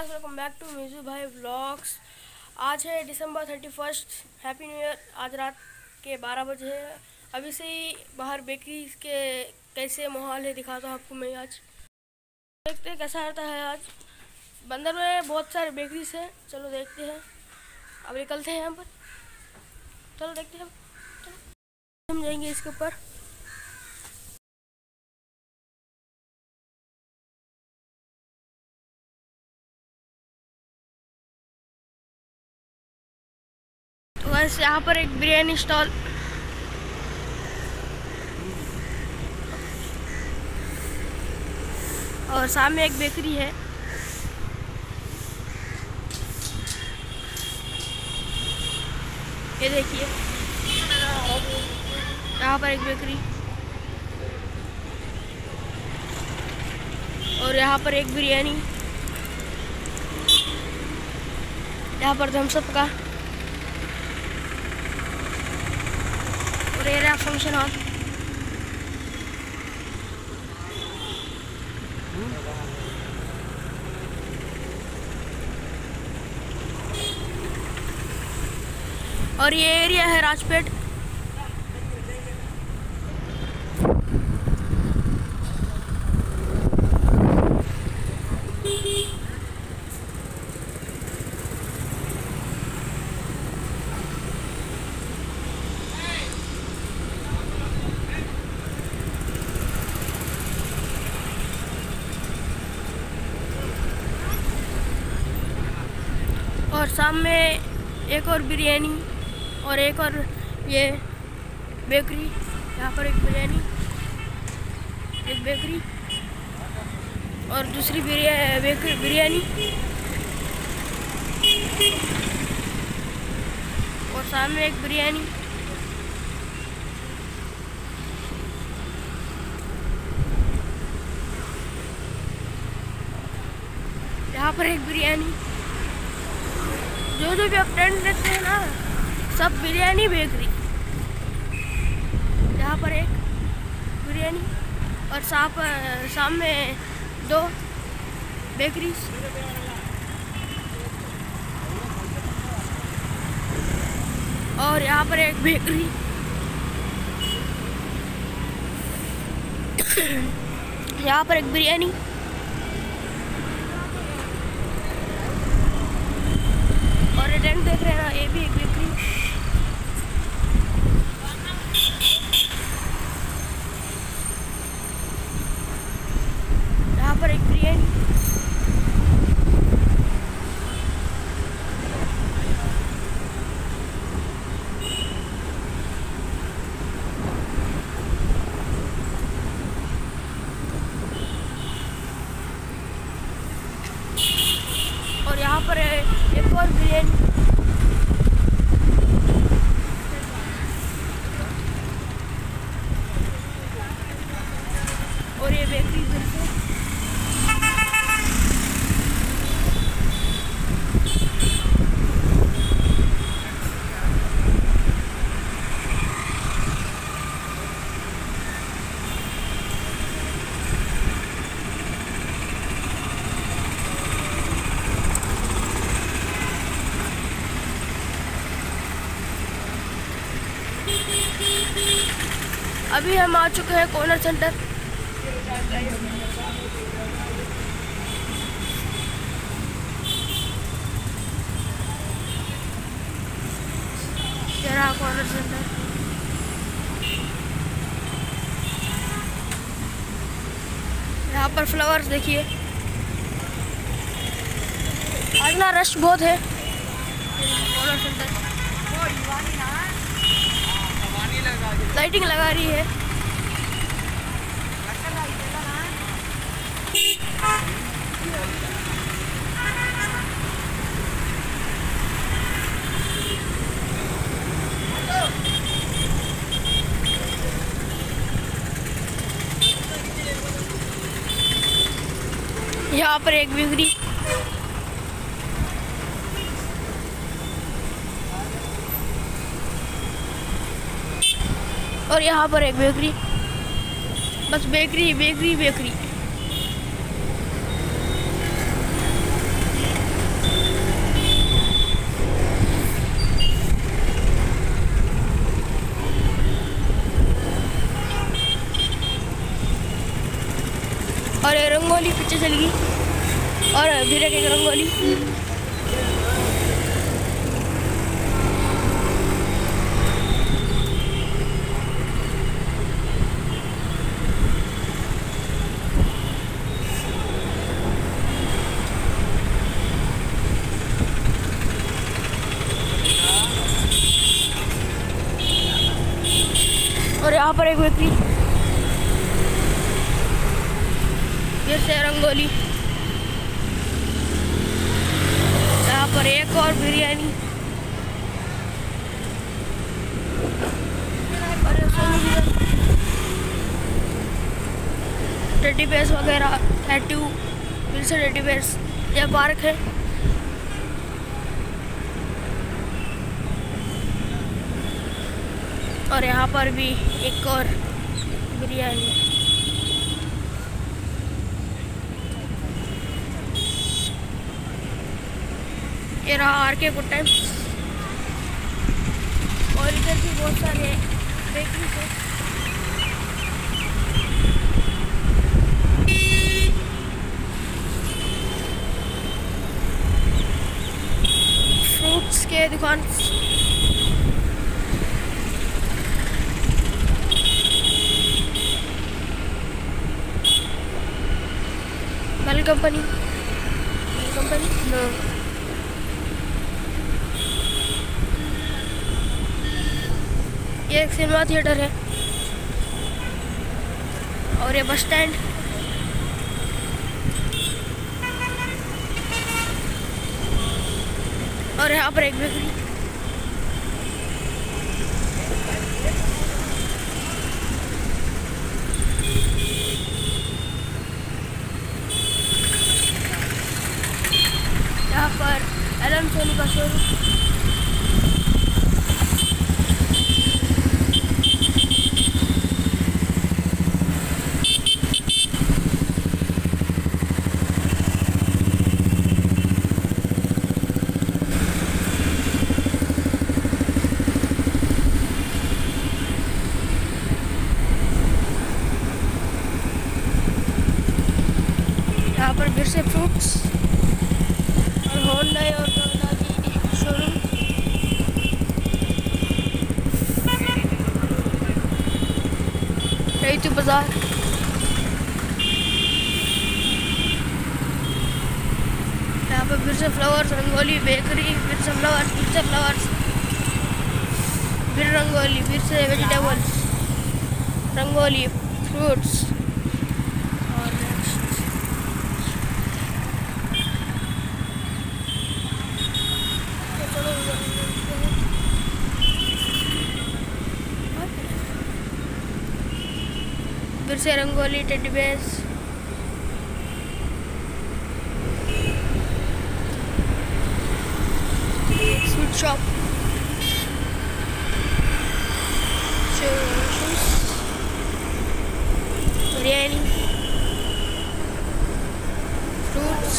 Guys, welcome back to Miju भाई vlogs. आज है दिसंबर 31। Happy new year. आज रात के 12 बजे है। अभी से ही बाहर बेकरी के कैसे माहौल है दिखाता हूँ आपको मैं। आज देखते हैं कैसा रहता है। आज बंदर में बहुत सारे बेकरीज है। चलो देखते हैं। अब निकलते हैं यहाँ पर। चलो देखते हैं। चलो हम जाएंगे इसके ऊपर। बस यहाँ पर एक बिरयानी स्टॉल और सामने एक बेकरी है। ये देखिए, यहाँ पर एक बेकरी और यहाँ पर एक बिरयानी। यहाँ पर थम्स अप का और ये रहा फंक्शन हॉल। और ये एरिया है राजपेट। और सामने एक और बिरयानी और एक और ये बेकरी। यहाँ पर एक बिरयानी, एक बेकरी और दूसरी बिरयानी और सामने एक बिरयानी। यहाँ पर एक बिरयानी। जो भी आप टेंट लेते हैं ना, सब बिरयानी बेकरी। यहाँ पर एक बिरयानी और सामने दो बेकरी और यहाँ पर एक बेकरी। यहाँ पर एक बिरयानी और ये टेंट देख रहे हैं ना, ये भी एक बेकरी। यहाँ पर एक बिरयानी और यहाँ पर एक और बिरयानी। और ये बेकरी फिर से। अभी हम आ चुके हैं कॉर्नर सेंटर। तेरा कॉर्नर सेंटर। यहाँ पर फ्लावर्स देखिए। आज ना रश बहुत है कॉर्नर सेंटर। लाइटिंग लगा रही है। यहाँ पर एक बेकरी और यहाँ पर एक बेकरी। बस बेकरी बेकरी बेकरी। रंगोली पीछे चल गई और फिर एक रंगोली। और यहाँ पर एक बेकरी, फिर से रंगोली, यहाँ पर एक और बिरयानी, टेडी बेयर्स वगैरह, टैटू, फिर से टेडी बेयर्स। यह पार्क है। और यहाँ पर भी एक और बिरयानी। ये रहा आर.के. Good times. और इधर भी बहुत सारे बेकरी है। फ्रूट्स के दुकान, बेल कंपनी नो। ये एक सिनेमा थिएटर है। और ये बस स्टैंड, और यहाँ पर एक बेकरी। यहाँ पर एलन सोनी का शोरूम। यहाँ पर फिर से फ्रूट्स और होंडा और शोरूम। रईतू बाजार, यहाँ पर फिर से फ्लावर्स, रंगोली, बेकरी, फिर से फ्लावर्स, फिर से फ्लावर्स, फिर रंगोली, फिर से वेजिटेबल्स, रंगोली, फ्रूट्स। फिर से rangoli, teddy bears, sweet shop, biryani, fruits,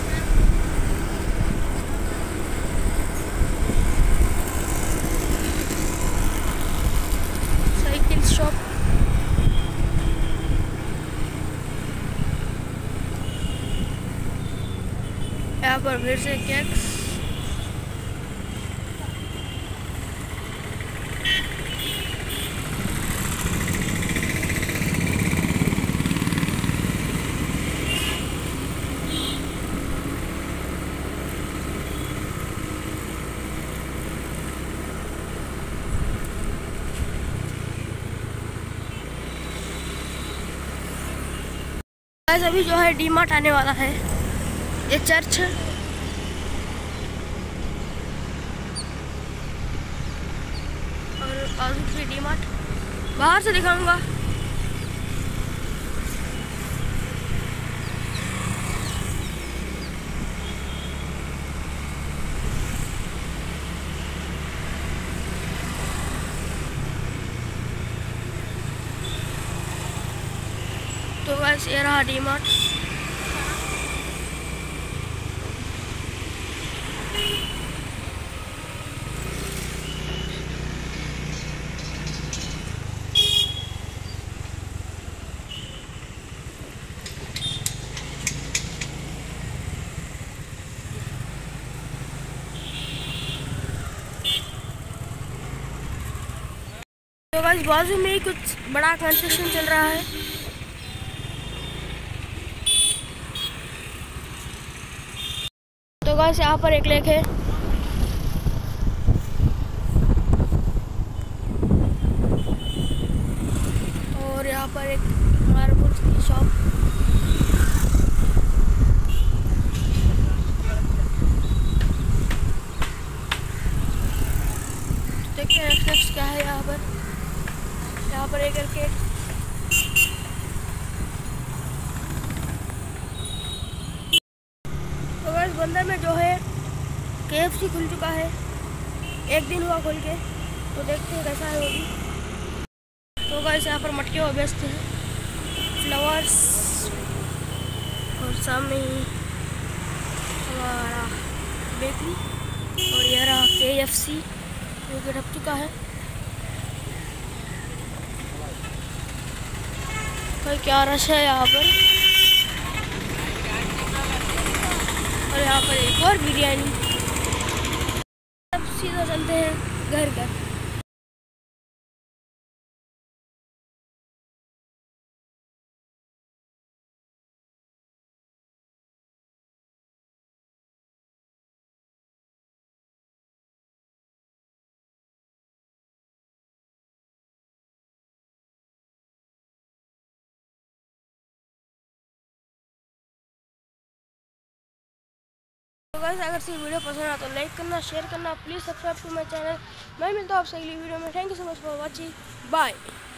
cycle shop, यहाँ पर फिर से केक्स, अभी जो है डी-मार्ट आने वाला है। ये चर्च है। और बाजू से डी-मार्ट बाहर से दिखाऊंगा। तो गाइस ये रहा डी-मार्ट। तो गाइस बाजू में ही कुछ बड़ा कंस्ट्रक्शन चल रहा है। तो गाइस यहाँ पर एक लेक है। और यहाँ पर एक मार्बल की शॉप। देखते हैं नेक्स्ट क्या है यहाँ पर। यहाँ पर एक करके तो गाइस बंदर में जो है KFC खुल चुका है। एक दिन हुआ खोल के, तो देखते हैं कैसा है वो भी। तो गाइस यहाँ पर मटके वो बेचते हैं, फ्लावर्स, और सामने ही हमारा बेकरी, और यह रहा KFC जो कि ढक चुका है। तो क्या रश है यहाँ पर। और यहाँ पर एक और बिरयानी। अब सीधा चलते हैं घर घर। तो गाइस अगर से वीडियो पसंद आया तो लाइक करना, शेयर करना, please subscribe to my channel. मैं मिलता हूँ आपसे अगली वीडियो में। Thank you so much for watching, bye.